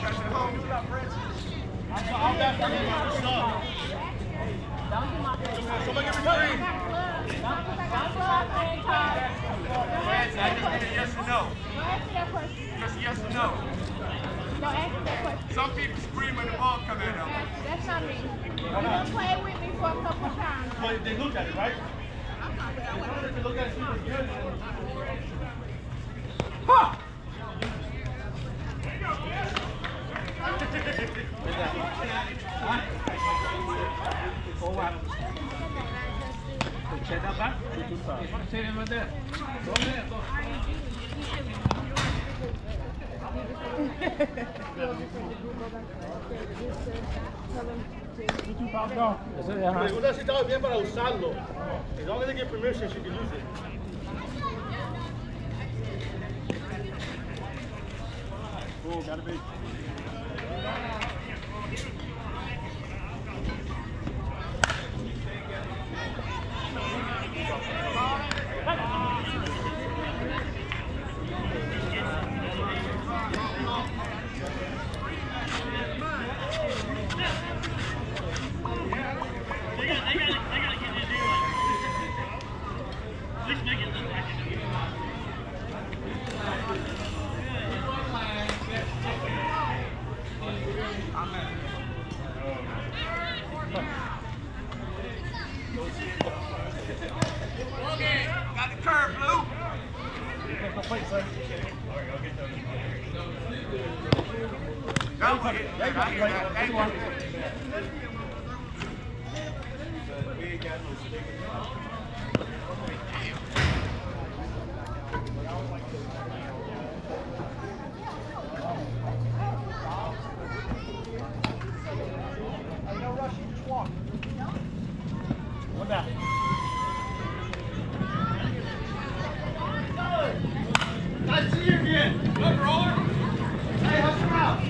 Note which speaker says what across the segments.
Speaker 1: Somebody give me green. Yes or no? Just yes or no?
Speaker 2: No, answer that question.
Speaker 1: Some people scream when the ball come at them.
Speaker 2: That's not me. You done played with me for a couple times.
Speaker 1: Well, they look at it, right? They look at it, see if it's good. Ha!
Speaker 3: C'è da fare? C'è da vedere.
Speaker 1: Pregunta si estaba bien para usarlo. As long as they get permission, she can use it. Oh, gotta be. Got the curve, Blue. One down. Nice to see you again. Good, roller. Hey, how's your mouth?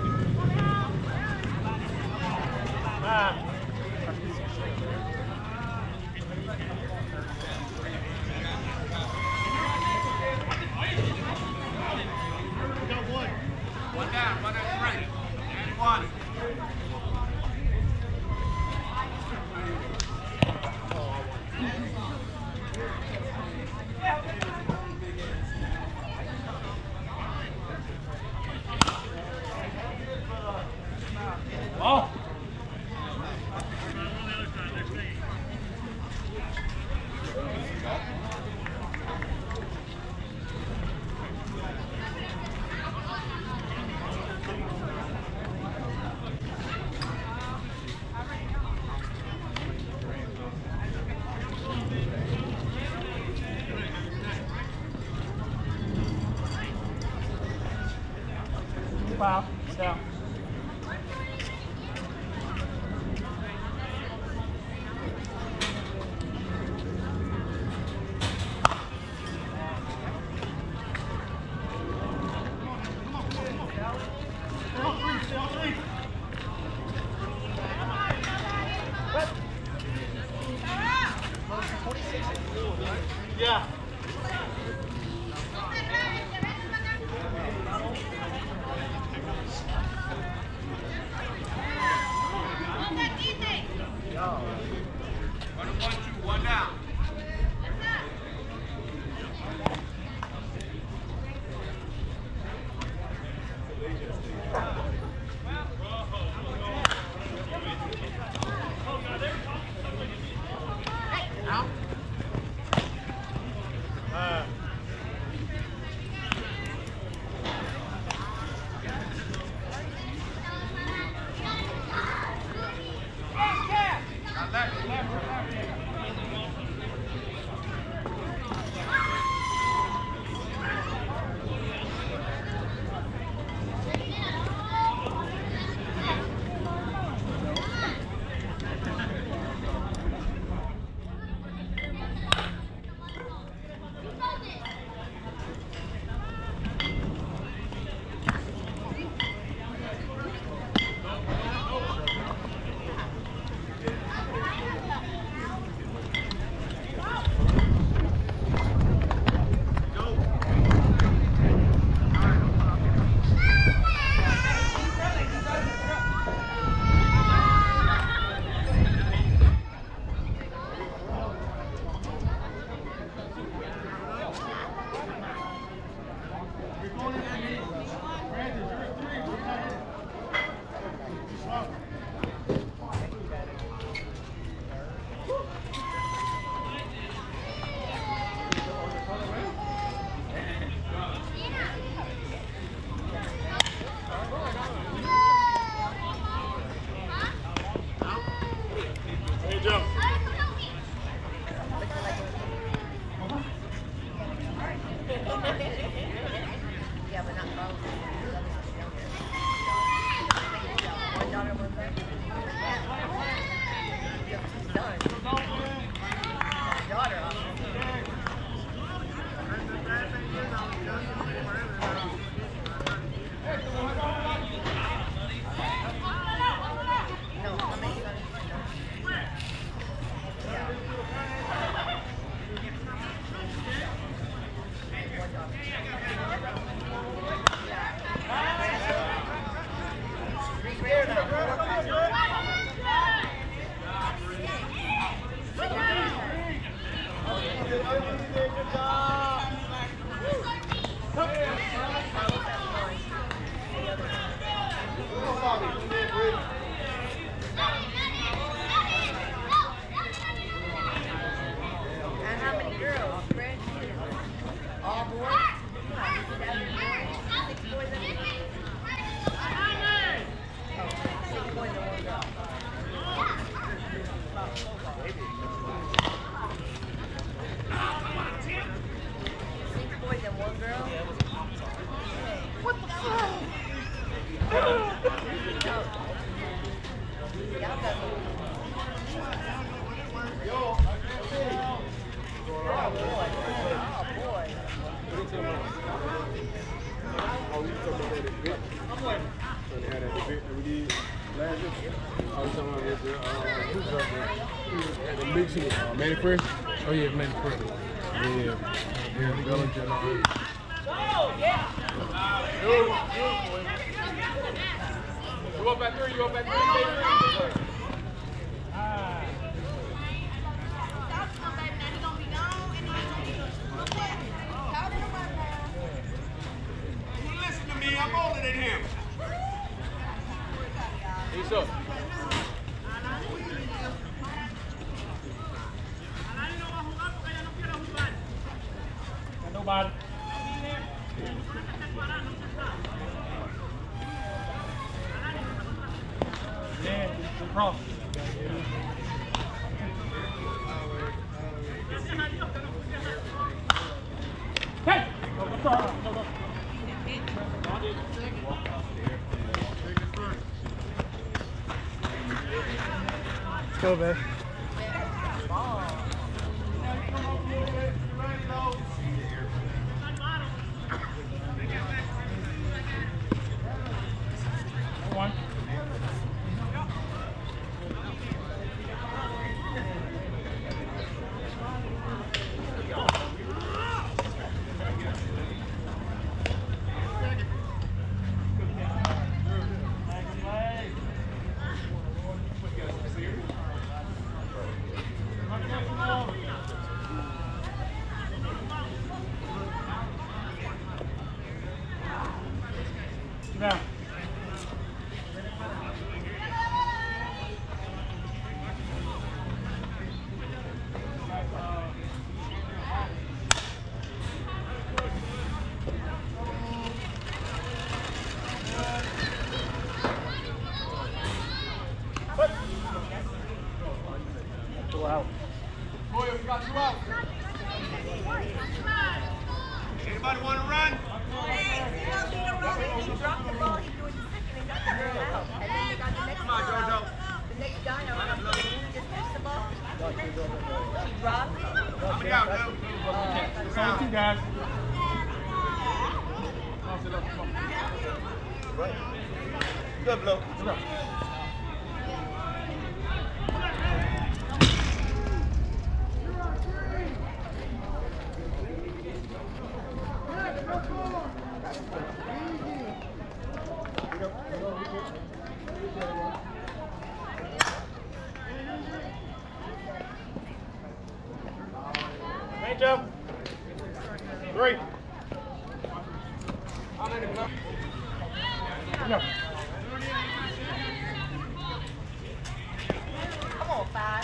Speaker 1: One down, one at three. And one.
Speaker 3: Oh! Foul. Down.
Speaker 1: Yeah.
Speaker 4: Manny Fresh? Oh yeah, Manny Fresh. Yeah. Yeah, Bellinger and all that.
Speaker 1: You up at 3, you up at 3, listen to me, I'm older than him. He's up.
Speaker 3: Nobody. Yeah, cross. Hey! Go. Let's go, man. One. Down. Wow.
Speaker 1: Boy, we got you out. Anybody want to run? Come on, Jojo.
Speaker 2: The next guy, no, just missed the ball. She dropped it.
Speaker 1: How many out, Lou?
Speaker 3: It's only 2 guys.
Speaker 1: Good, Blue.
Speaker 3: Let's go. Hey, Joe. 3.
Speaker 1: I'm in the club.
Speaker 3: No.
Speaker 2: Come on, 5.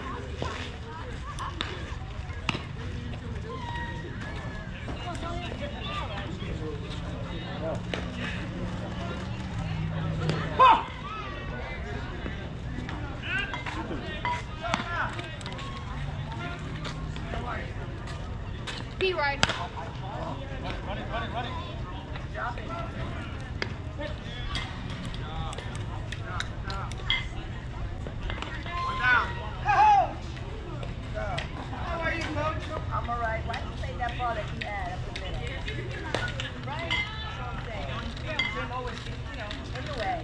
Speaker 2: Be right.
Speaker 3: Run it.
Speaker 2: Drop it.
Speaker 1: One down.
Speaker 2: How are you, Coach? I'm all right. Why didn't you say that ball that you had up in there? Right? That's what I'm saying. Jim always, anyway.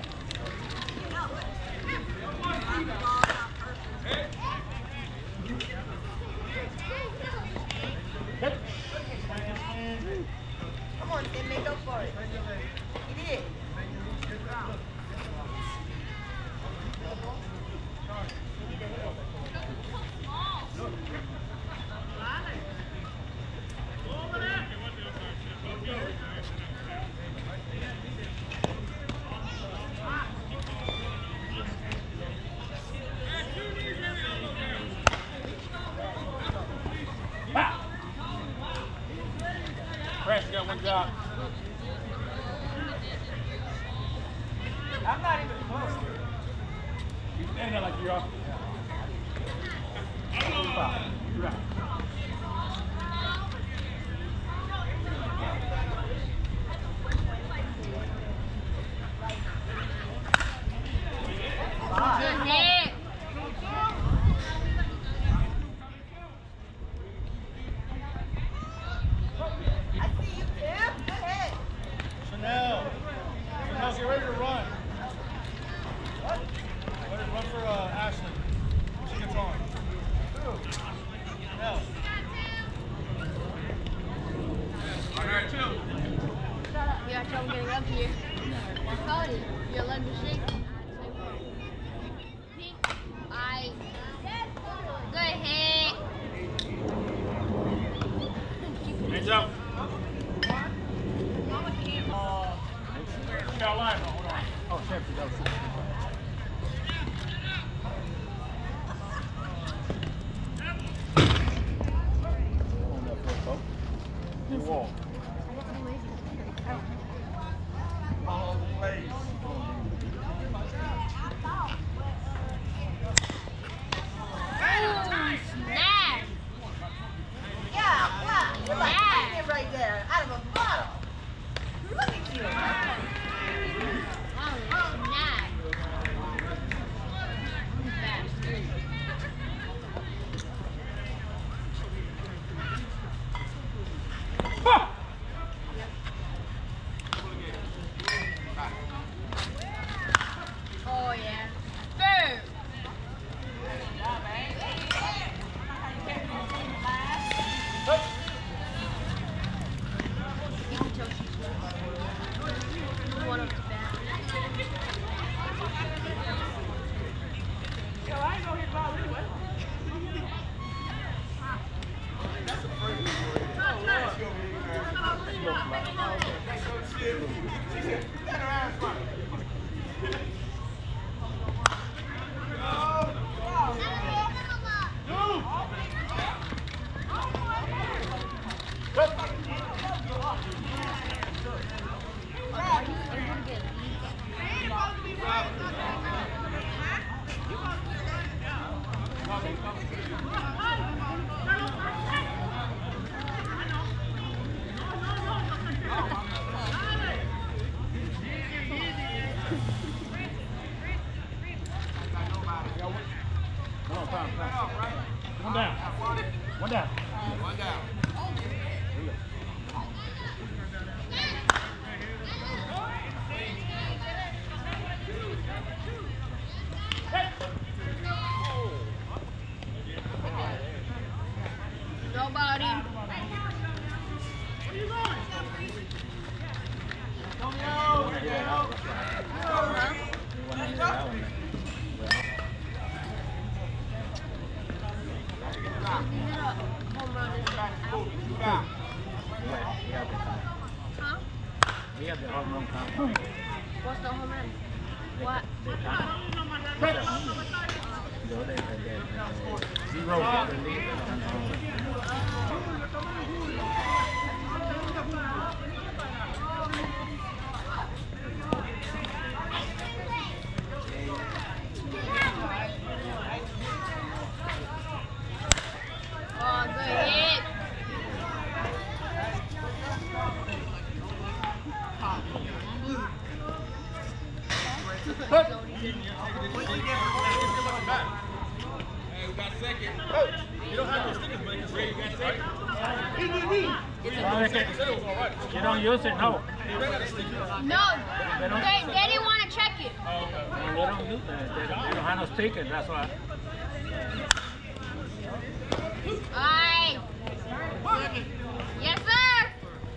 Speaker 2: Come on, Tim, make up for it. He did.
Speaker 3: Fresh got 1 job.
Speaker 2: I'm not even close.
Speaker 3: You stand there like you're off. You're out.
Speaker 5: You let me shake. I go ahead.
Speaker 3: Hands up. Carolina. Hold on. Oh, Sheffield. That was on that first ball. Good wall.
Speaker 5: Snap.
Speaker 2: Yeah, wow. You're like drinking right there out of a bottle. Look at you.
Speaker 5: Oh, snap. Oh, yeah. Boom. You can tell she's one of the best.
Speaker 3: Come on, time. One down. One down.
Speaker 1: One down.
Speaker 5: Nobody. Huh?
Speaker 3: We have the home run count.
Speaker 5: What's the home run? What?
Speaker 3: Zero.
Speaker 5: Oh, good hit.
Speaker 1: Hey, we got second. Coach, you don't have no stickers, but it's ready. You got second.
Speaker 3: You don't use it, no.
Speaker 5: No, they didn't want to check it.
Speaker 3: They don't use that. They don't have no stickers, that's why.
Speaker 5: Aye. Yes, sir.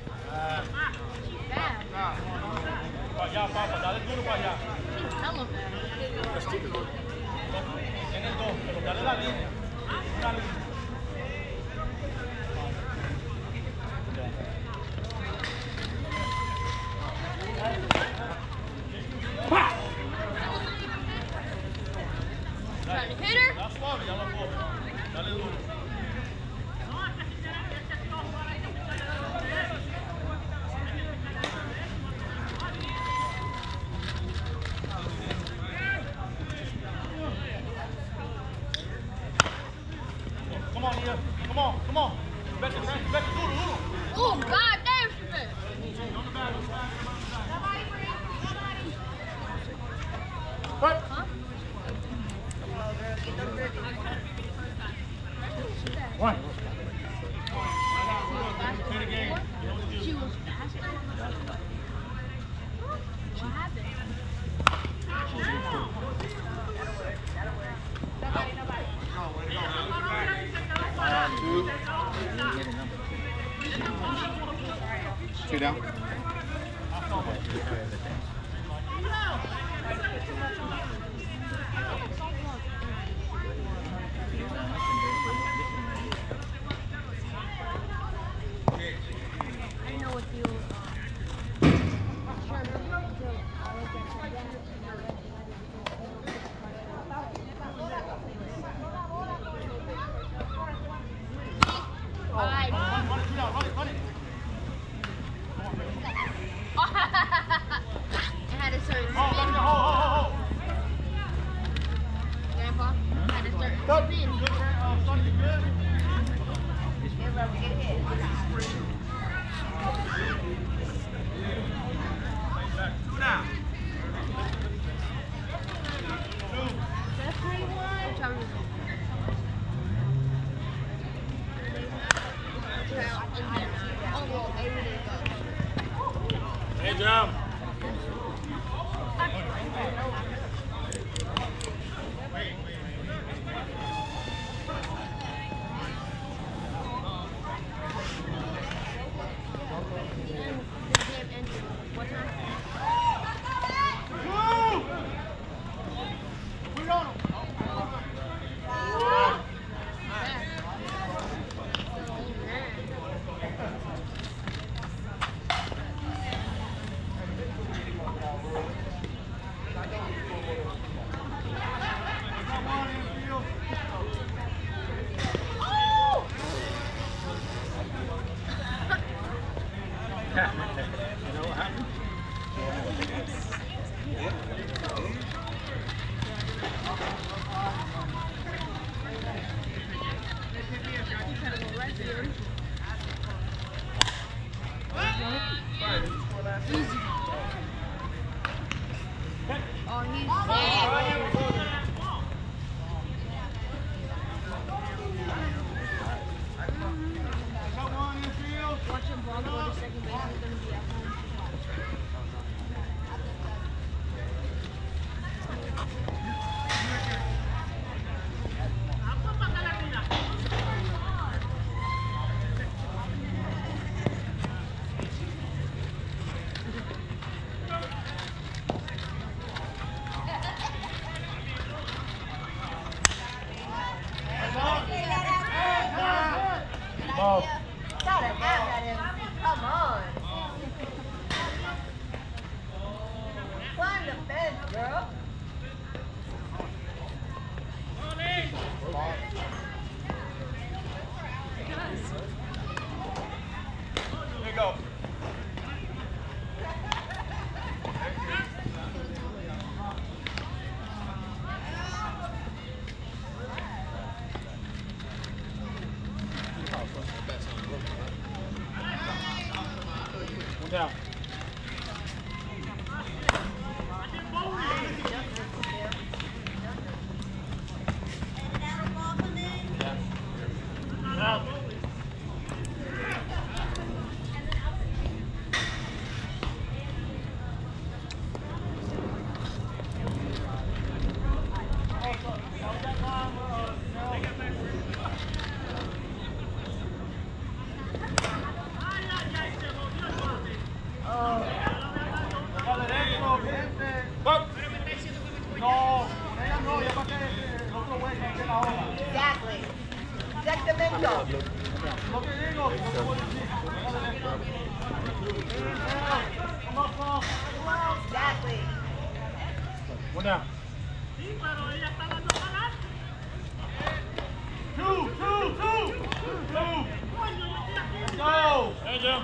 Speaker 5: Bad.
Speaker 3: Para allá, papá, dale duro para allá.
Speaker 5: Hella bad.
Speaker 3: En el 2, pero dale la línea. Una línea.
Speaker 5: Trying to hit her.
Speaker 3: Dale suave, ya lo puedo. Dale duro. Come on, Ian. Come on, come on. Back to duro, duro.
Speaker 5: Oh, god damn, she bad.
Speaker 3: What?
Speaker 5: Huh?
Speaker 3: One.
Speaker 5: She was faster. What happened?
Speaker 3: Two.
Speaker 5: Oh, he's watching ball go to second base. He's gonna be at home.
Speaker 3: Ball.
Speaker 2: Gotta have that in. Come on. Climb the fence, girl.
Speaker 3: Here you go. One down. Out.
Speaker 2: Exactly. Exactamente. Exactly.
Speaker 3: One down. Two. Let's go. Hey, Jim.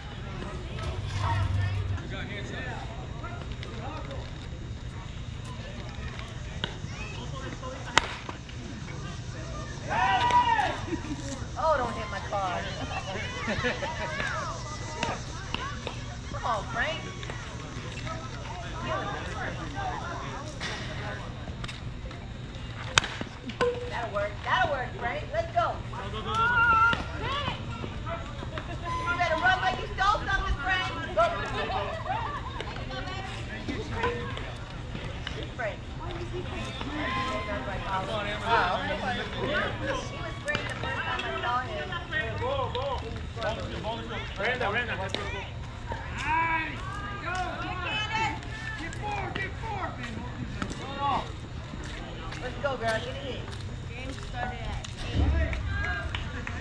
Speaker 2: Oh, don't hit my car. Come on, Frank. That'll work. That'll work, Frank. Let's go. You better run like you stole something, Frank. Go. Frank. Oh, okay. He was great the first time I saw him.
Speaker 3: Brandon.
Speaker 2: Let's go, girl. Get it in.
Speaker 5: Game started at 8.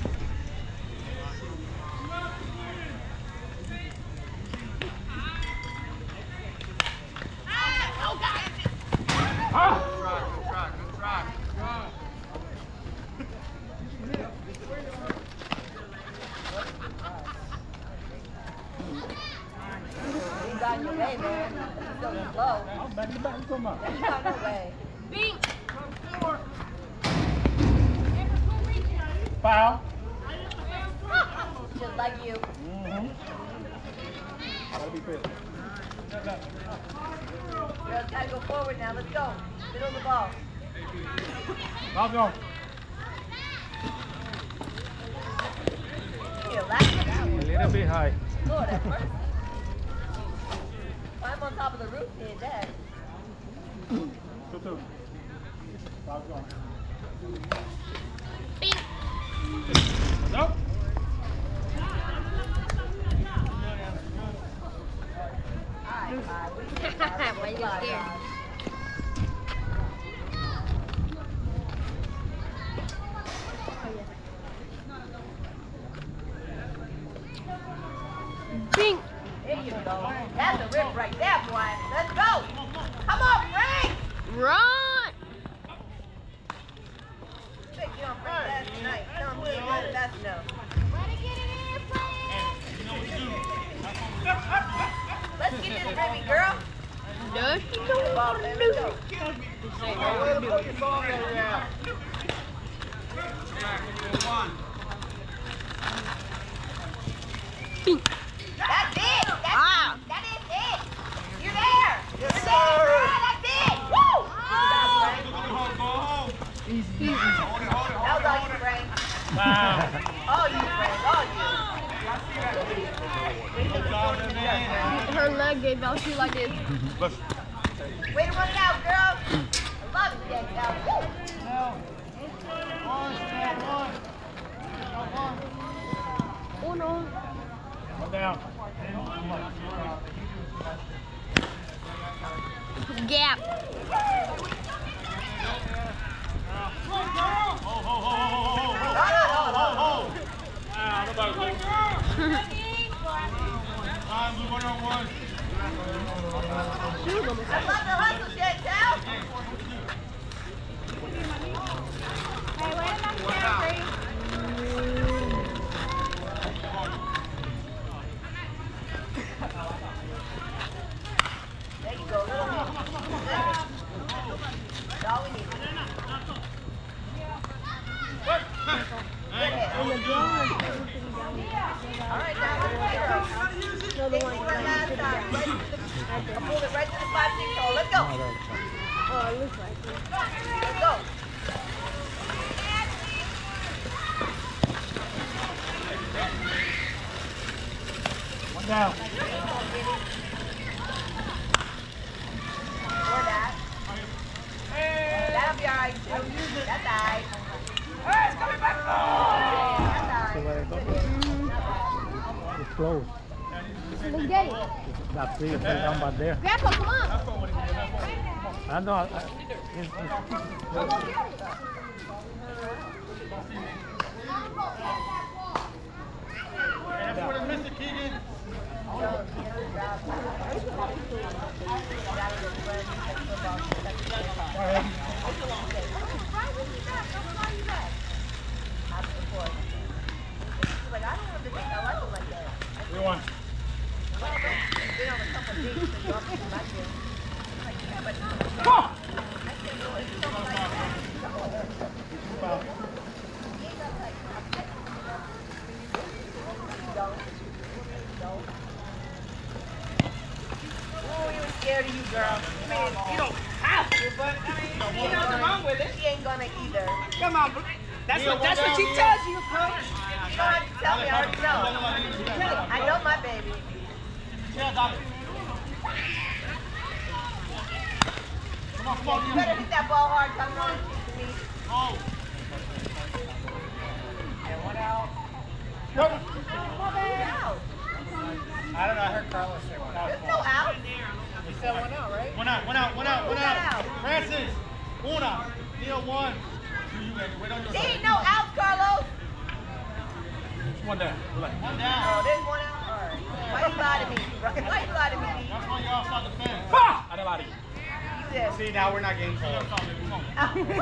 Speaker 2: He's on your way, man. He's so slow.
Speaker 3: Back to back. Come on.
Speaker 2: He's on your way.
Speaker 5: Bing!
Speaker 3: Foul.
Speaker 2: Just like you.
Speaker 3: Gotta be fit.
Speaker 2: Girls gotta go forward now. Let's go. Middle of the ball.
Speaker 3: Ball's gone.
Speaker 2: Here, last one.
Speaker 4: A little bit high.
Speaker 2: Lord, at first. Climb on top of the roof, did that.
Speaker 3: 2-2. Ball's gone.
Speaker 5: Bing!
Speaker 3: Nope.
Speaker 5: Why you scared? Bing!
Speaker 2: There you go. That's a rip right there, boy. Let's go. Come on, Frank.
Speaker 5: Run!
Speaker 2: Pick you on Frank last night. Tell him he ain't got it fast enough. Let's get this baby girl.
Speaker 5: Does she
Speaker 2: Ball, baby, let's go.
Speaker 5: Bing!
Speaker 2: That's it.
Speaker 5: Ah.
Speaker 2: That is it. You're there. You're there.
Speaker 5: I'll shoot like this.
Speaker 3: Let's.
Speaker 2: Way to run it out, girl. I love it, Danielle. Woo.
Speaker 5: Oh no.
Speaker 3: One down.
Speaker 5: Gap.
Speaker 2: I love the hustle, Chantel.
Speaker 5: Hey, wait a minute,
Speaker 2: There you go, little bit. That's all we need. All right, now let's go. Take one last time. I'll pull it right to the 5-6 hole. Let's go.
Speaker 5: Oh, it looks like it.
Speaker 2: Let's go.
Speaker 3: One down.
Speaker 2: Or that. That'll be all right, too. That's all right. Hey, it's coming back. That's all right.
Speaker 4: It's close.
Speaker 5: Let's get it.
Speaker 4: That three is down back there.
Speaker 5: Grandpa, come on.
Speaker 4: I know.
Speaker 3: That's what it missed, Keegan.
Speaker 2: Like, I don't want to think I like it like that.
Speaker 3: 3-1.
Speaker 2: Been on a couple of dates, so you have to come back here. Like, yeah, but I can't do it. It's so like oh, he was scared of you, girl. I mean, you don't have to, but I mean, you know nothing wrong with it. She ain't gonna either.
Speaker 6: Come on, that's what she tells you, coach.
Speaker 2: You don't have to tell me, I already know. I know my baby.
Speaker 3: Come on,
Speaker 2: You better hit that ball hard coming on to me.
Speaker 3: Oh.
Speaker 6: And one out.
Speaker 2: Out.
Speaker 6: I don't know, I heard Carlos say one out.
Speaker 2: There's no out.
Speaker 6: You said one out, right?
Speaker 3: One out. Francis. Una. Neil, one. Wait on your
Speaker 2: There ain't no outs, Carlos.
Speaker 3: One down. One
Speaker 2: Oh,
Speaker 3: down.
Speaker 2: there's one out. All right. Why you lie to me? Why you lie to me?
Speaker 3: That's why you're outside the fence.
Speaker 6: Ha!
Speaker 3: Adebari.
Speaker 2: You there.
Speaker 6: See, now we're not getting called.
Speaker 2: Stop doing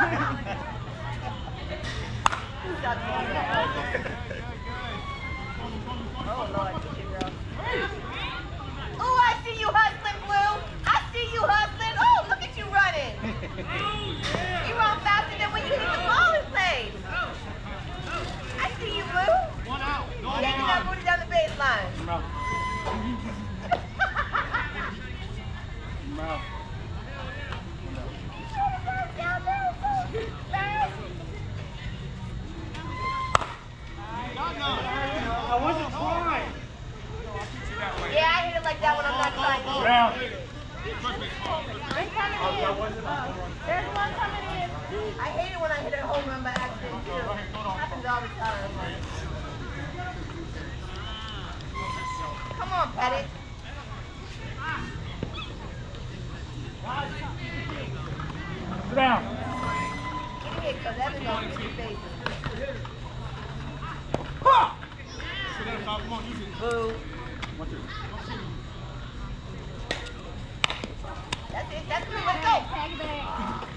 Speaker 2: that. Oh, Lord, get you, girl. Oh, I see you hustling, Blue. I see you hustling. Oh, look at you running. You run faster than when you hit the ball in play. I see you, Blue.
Speaker 3: One out.
Speaker 2: Taking that booty down the baseline.
Speaker 6: I wasn't trying.
Speaker 2: Yeah, I hit it like that when I'm not trying to.
Speaker 3: Round.
Speaker 2: They're coming in. There's one coming in. I hate it when I hit a home run by accident, too. Happens all the time. Come on, Pettit.
Speaker 3: Sit down.
Speaker 2: Get hit, because Evan's on his face.
Speaker 3: Sit down, come on, use it.
Speaker 2: Boo.
Speaker 3: 1, 2.
Speaker 2: That's it. That's it. Let's go.
Speaker 5: Tag it back.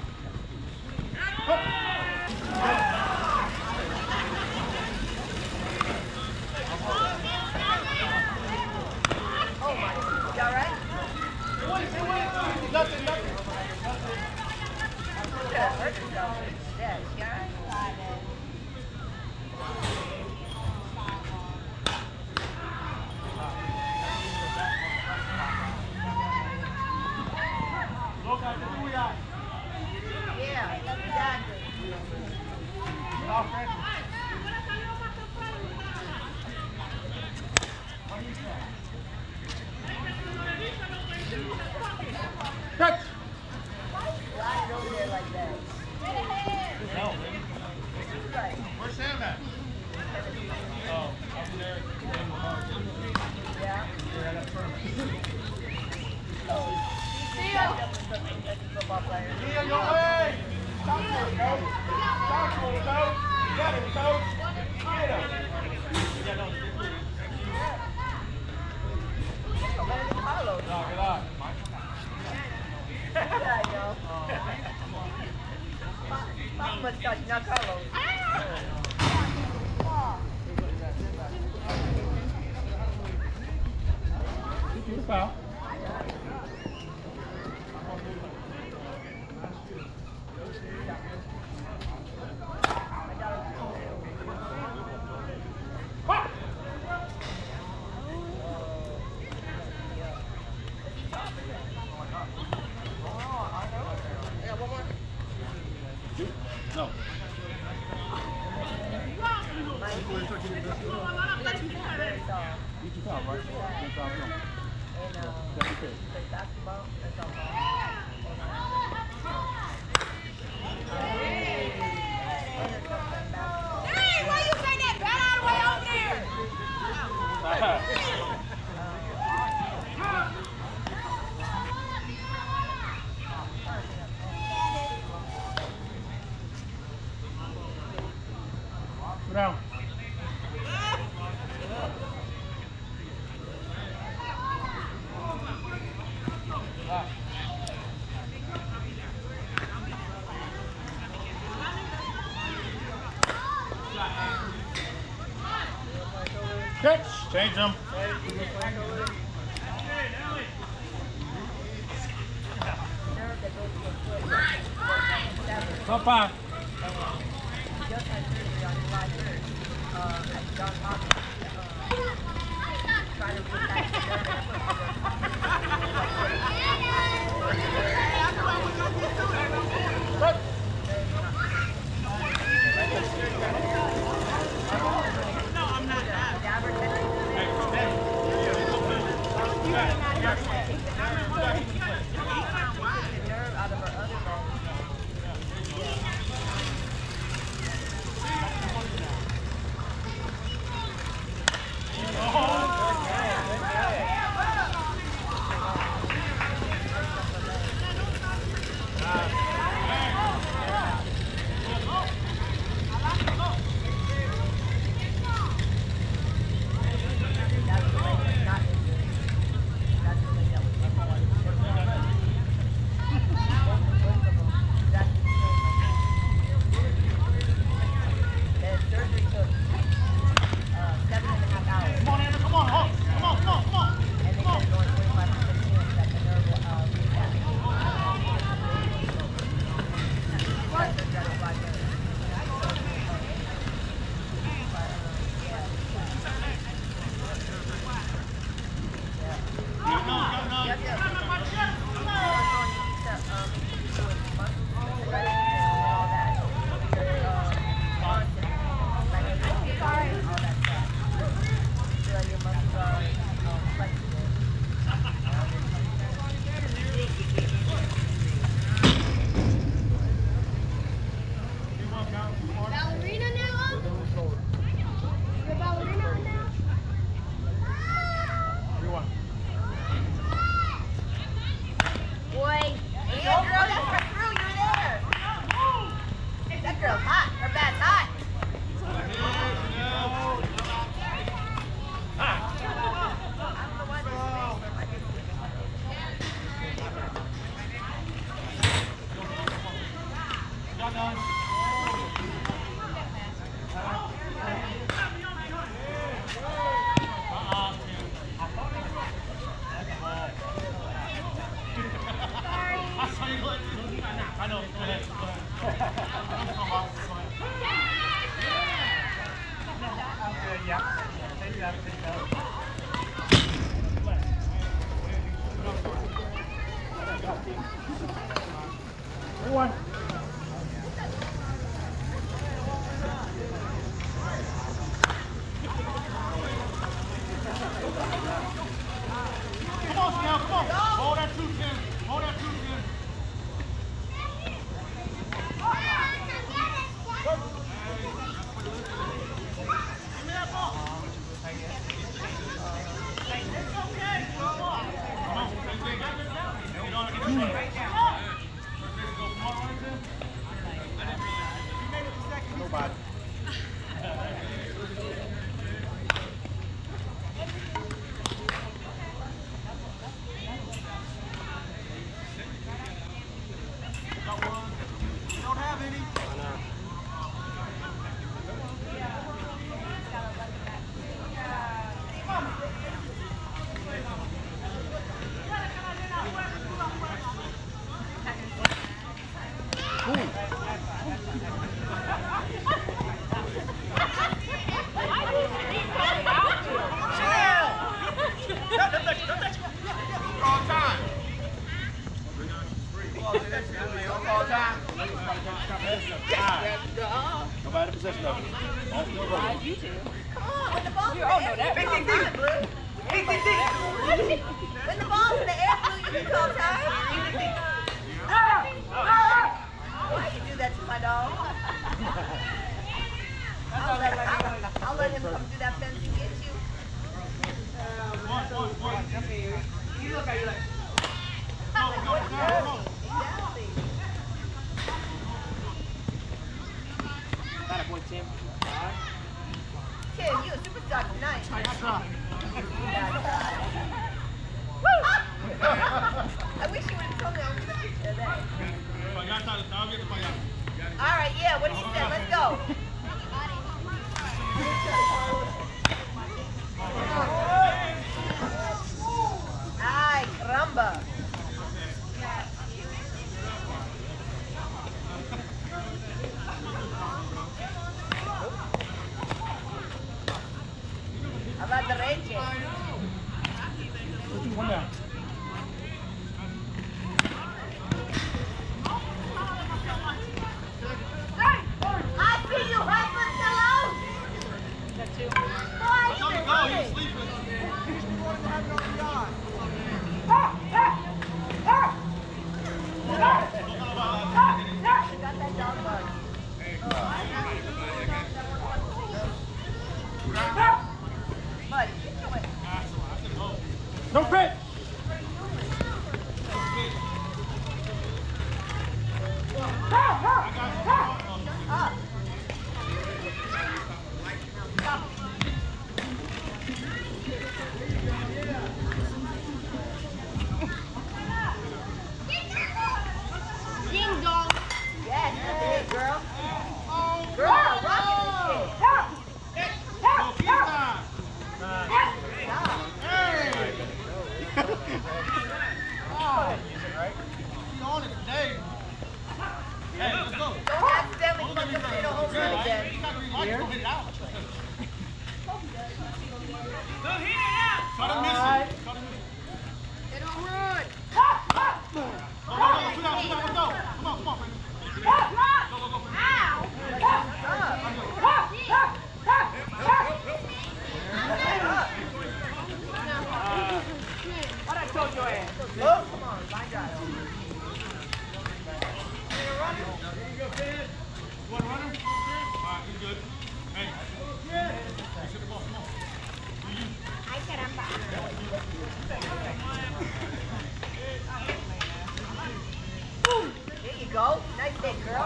Speaker 2: Oh, my. You all right?
Speaker 3: Nothing.
Speaker 2: You could have hurt yourself. Yeah, you all right? Yeah, exactly. Football player.
Speaker 3: Neil, your way. Talk to him, coach. Talk to him, coach. Get him, coach. Get him.
Speaker 2: Carlos.
Speaker 3: No, get on.
Speaker 2: There you go. Much touch, not Carlos.
Speaker 3: Foul. No. You two foul, right? One foul, no.
Speaker 2: Basketball, that's all. Hey, why you say that bat out of the way over there?
Speaker 3: Go down. Catch. Change them. Top 5.
Speaker 2: Just had surgery on July 3rd at Johns Hopkins. Trying to get back out of her other leg.
Speaker 3: One. Come on, Snell, come on. Hold that 2-10. Hold that 2-10. Give me that ball. Come on. Get on, get on. call time. Nobody in possession of it.
Speaker 6: You too.
Speaker 2: Come on, when the ball's in the
Speaker 6: Oh,
Speaker 2: air,
Speaker 6: no, that
Speaker 2: you
Speaker 6: big
Speaker 2: can call time, Blue. When the ball's in the air, Blue, you can call time. Why you do that to my dog? I'll let him come through that fence and get you.
Speaker 6: You look at you like.
Speaker 2: Exactly.
Speaker 6: Got a boy, Tim.
Speaker 2: Tim, you a superstar tonight. I wish you would have told me I was going to picture of that. All right, yeah, what he said, let's go. Ay, caramba. How about the leche?
Speaker 3: One down.
Speaker 2: I see you, husband, hello?
Speaker 6: Got two.
Speaker 2: Boy, you've been running. Got that dog bug. Buddy, get away.
Speaker 3: No pitch.
Speaker 2: Up.
Speaker 5: Ding dong.
Speaker 2: Yes, that's it, girl. Girl, rocking this shit. Don't accidentally punch him in a home run again.
Speaker 5: They don't run.
Speaker 6: What I told your ass?
Speaker 2: Oh, come on, line drive.
Speaker 5: Ay, caramba.
Speaker 2: There you go. Nice hit, girl.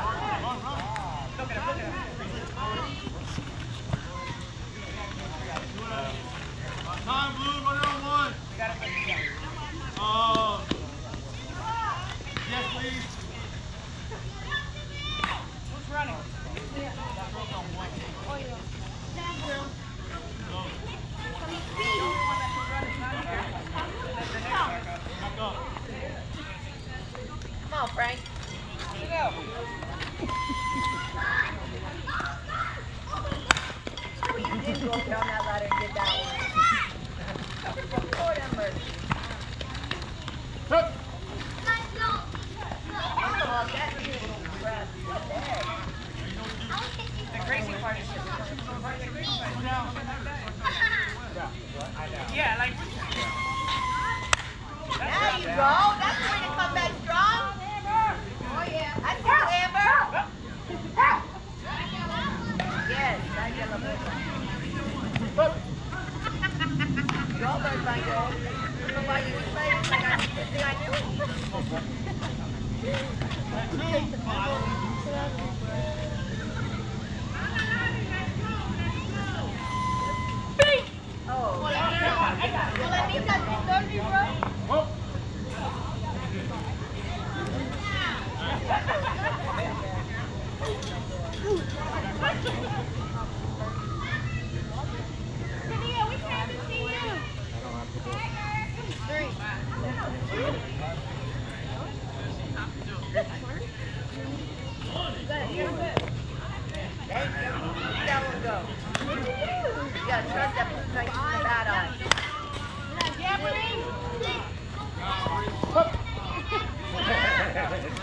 Speaker 1: Time, Blue, run it on one. Yes, please.
Speaker 6: Who's running?
Speaker 2: Come on, Frank. Oh, you did go down that ladder and get that one. Lord have mercy. Oh, that's beautiful. What the heck?
Speaker 6: The crazy part is yeah, like
Speaker 2: There you go. That's the way to come back strong. Oh, yeah. I see you, Amber. Yes, I get a little. You all learn by your own. I don't know why you play like I did the thing I do. Oh, well, I think that's 30, bro.
Speaker 5: Lydia, we can't even see you.
Speaker 2: Thank you. Let that one go. You gotta trust that blue knight in the bat eye.
Speaker 5: Yeah, Marie.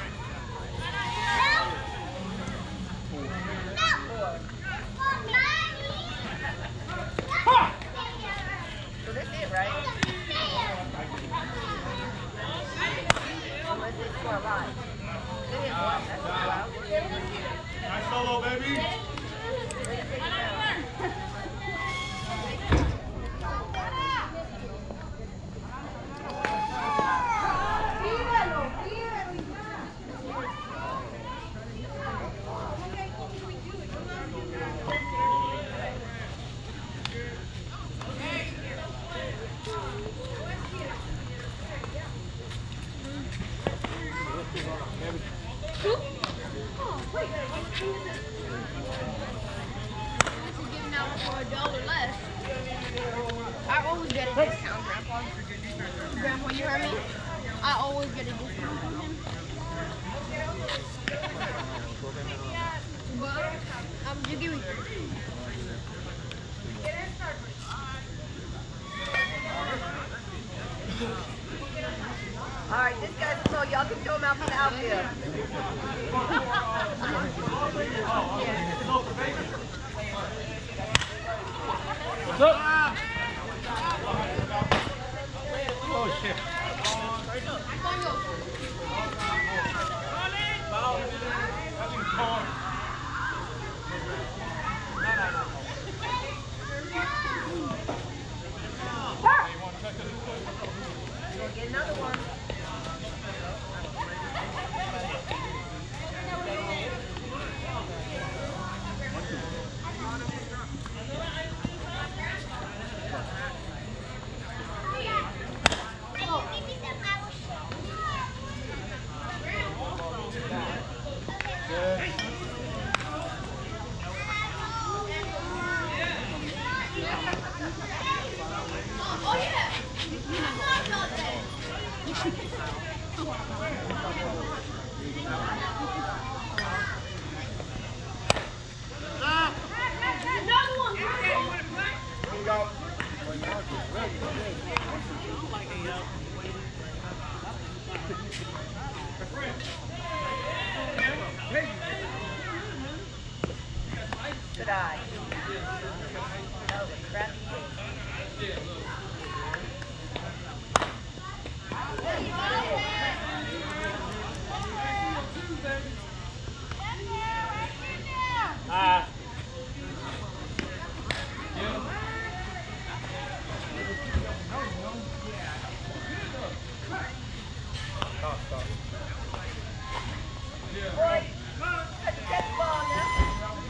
Speaker 2: score a lot. They didn't watch that for a while.
Speaker 3: Nice solo, baby.
Speaker 5: Giving out for $1 less. I always get a discount, Grandpa. Grandpa, you heard me? I always get a discount from him. But just give me.
Speaker 2: All right, this guy's slow. Y'all can throw him out from the outfield.
Speaker 4: What's up? Oh, shit.
Speaker 2: Get another one.
Speaker 5: Oh, yeah. I thought about that. Another one.
Speaker 2: Good eye. No, crappy. Boy, catch the ball now.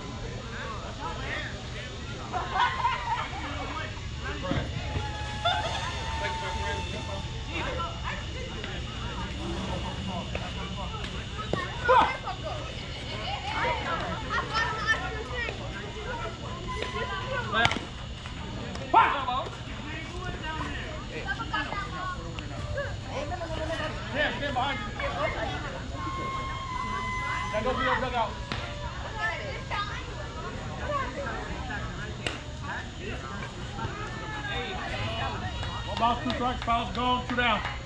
Speaker 3: Yeah, stand behind you. Now go be your dugout. 1 ball, 2 strikes, fouls gone, 2 down.